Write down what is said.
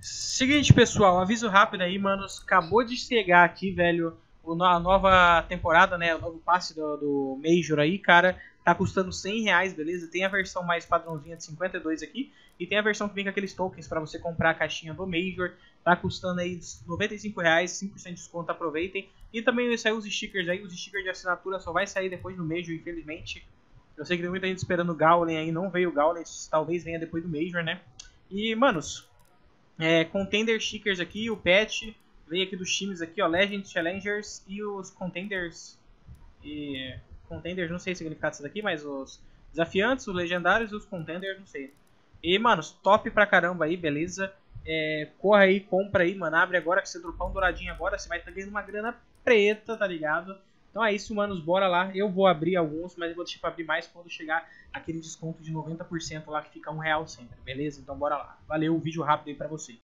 Seguinte, pessoal, aviso rápido aí, manos. Acabou de chegar aqui, velho, a nova temporada, né? O novo passe do Major aí, cara. Tá custando R$ 100, beleza? Tem a versão mais padrãozinha de 52 aqui. E tem a versão que vem com aqueles tokens pra você comprar a caixinha do Major. Tá custando aí R$ 95, 5% de desconto, aproveitem. E também saiu os stickers aí. Os stickers de assinatura só vai sair depois do Major, infelizmente. Eu sei que tem muita gente esperando o Gaulen aí. Não veio o Gaulen, talvez venha depois do Major, né? E, manos... Contender Stickers aqui, o patch veio aqui dos times aqui, ó, Legends, Challengers e os Contenders. E Contenders, não sei o significado disso daqui, mas os desafiantes, os legendários e os Contenders, não sei. E, mano, top pra caramba aí, beleza? Corra aí, compra aí, mano, abre agora que você dropar um douradinho agora, você vai estar ganhando uma grana preta, tá ligado? Então é isso, manos, bora lá. Eu vou abrir alguns, mas eu vou deixar pra abrir mais quando chegar aquele desconto de 90% lá que fica R$ 1 sempre, beleza? Então bora lá. Valeu, vídeo rápido aí pra você.